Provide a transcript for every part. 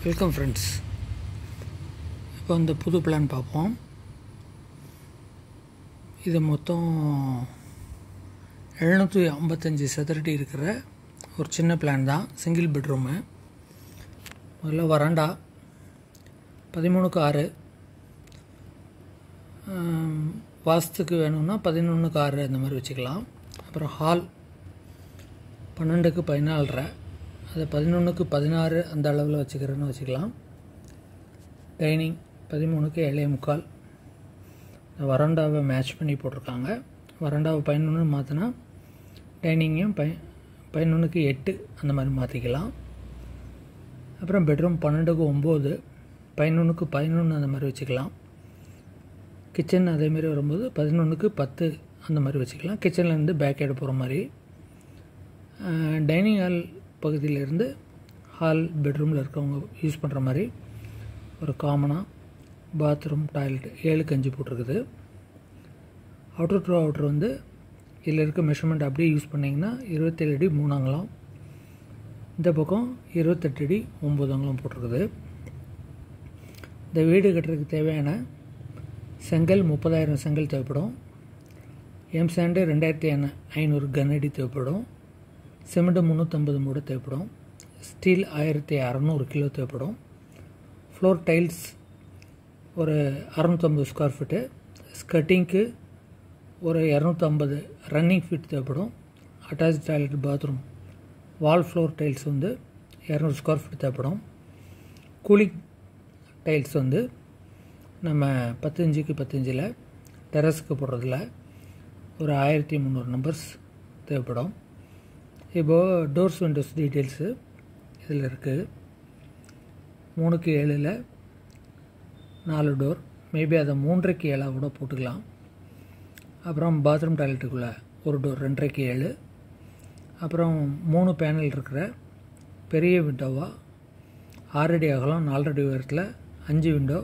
Welcome friends. இப்போ இந்த புது பிளான் பார்ப்போம். இது மொத்தம் 755 சதுரடி இருக்கிற ஒரு சின்ன பிளான் தான். Single bedroom. முதல்ல வராண்டா 13:6, வாஸ்துக்கு வேணும்னா 11:6 அந்த மாதிரி வச்சுக்கலாம். அப்புறம் ஹால் 12:14, அதை 11:16 அந்த அளவில் வச்சுக்கிறேன்னு வச்சுக்கலாம். டைனிங் 13:7.75. இந்த வராண்டாவை மேட்ச் பண்ணி போட்டிருக்காங்க. வராண்டாவை 11 மாற்றினா டைனிங்கையும் 11:8 அந்த மாதிரி மாற்றிக்கலாம். அப்புறம் பெட்ரூம் 12:9, 11:11 அந்த மாதிரி வச்சுக்கலாம். கிச்சன் அதேமாரி வரும்போது 11:10 அந்த மாதிரி வச்சுக்கலாம். கிச்சன்லேருந்து பேக் எடு போகிற மாதிரி. டைனிங் ஹால் பகுதியிலேருந்து ஹால் பெட்ரூமில் இருக்கவங்க யூஸ் பண்ணுற மாதிரி ஒரு காமனாக பாத்ரூம் டாய்லெட் 7:5 போட்டிருக்குது. அவுட்டர் டு அவுட்டர் வந்து இதில் இருக்க மெஷர்மெண்ட் அப்படியே யூஸ் பண்ணிங்கன்னா 27 அடி 3 அங்குலம், இந்த பக்கம் 28 அடி 9 அங்குலம் போட்டிருக்குது. இந்த வீடு கட்டுறதுக்கு தேவையான செங்கல் 30,000 செங்கல் தேவைப்படும். எம்சாண்டு 2,500 கனஅடி தேவைப்படும். சிமெண்ட்டு 350 மூடை தேவைப்படும். ஸ்டீல் 1,600 கிலோ தேவைப்படும். ஃப்ளோர் டைல்ஸ் ஒரு 650 ஸ்கொயர் ஃபீட்டு. ஸ்கட்டிங்க்கு ஒரு 250 ரன்னிங் ஃபீட் தேவைப்படும். Attach toilet bathroom wall floor tiles வந்து 200 ஸ்கொயர் ஃபீட் தேவைப்படும். கூலிங் டைல்ஸ் வந்து நம்ம 10x10 டெரஸுக்கு போடுறதுல ஒரு 1,300 நம்பர்ஸ் தேவைப்படும். இப்போது டோர்ஸ் விண்டோஸ் டீட்டெயில்ஸு இதில் இருக்குது. 3:7 4 டோர், மேபி அதை 3:7 கூட போட்டுக்கலாம். அப்புறம் பாத்ரூம் டாய்லெட்டுக்குள்ளே ஒரு டோர் 2:7. அப்புறம் 3 பேனல் இருக்கிற பெரிய விண்டோவாக 6 அடி அகலம் 4 அடி உயரத்தில் 5 விண்டோ,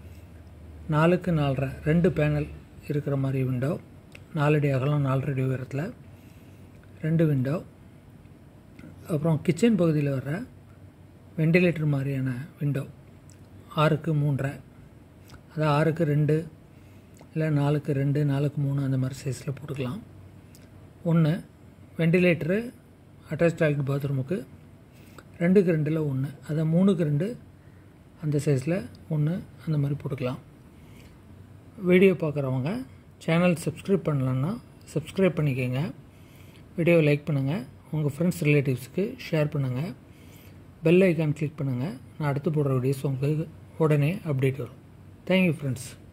4x4 2 பேனல் இருக்கிற மாதிரி விண்டோ, 4 அடி அகலம் 4 அடி உயரத்தில் 2 விண்டோ. அப்புறம் கிச்சன் பகுதியில் வர்ற வெண்டிலேட்டர் மாதிரியான விண்டோ 6x3, அதாவது 6x2 இல்லை 4x2, 4x3 அந்த மாதிரி சைஸில் போட்டுக்கலாம். 1 வெண்டிலேட்டரு அட்டாச் டாய்லெட் பாத்ரூமுக்கு 2x2 1, அதை 3x2 அந்த சைஸில் 1 அந்த மாதிரி போட்டுக்கலாம். வீடியோ பார்க்குறவங்க சேனல் சப்ஸ்கிரைப் பண்ணலன்னா சப்ஸ்கிரைப் பண்ணிக்கோங்க. வீடியோவை லைக் பண்ணுங்கள், உங்கள் ஃப்ரெண்ட்ஸ் ரிலேட்டிவ்ஸுக்கு ஷேர் பண்ணுங்கள். பெல் ஐக்கான் கிளிக் பண்ணுங்கள். நான் அடுத்து போடுற வீடியோஸ் உங்களுக்கு உடனே அப்டேட் வரும். Thank you friends.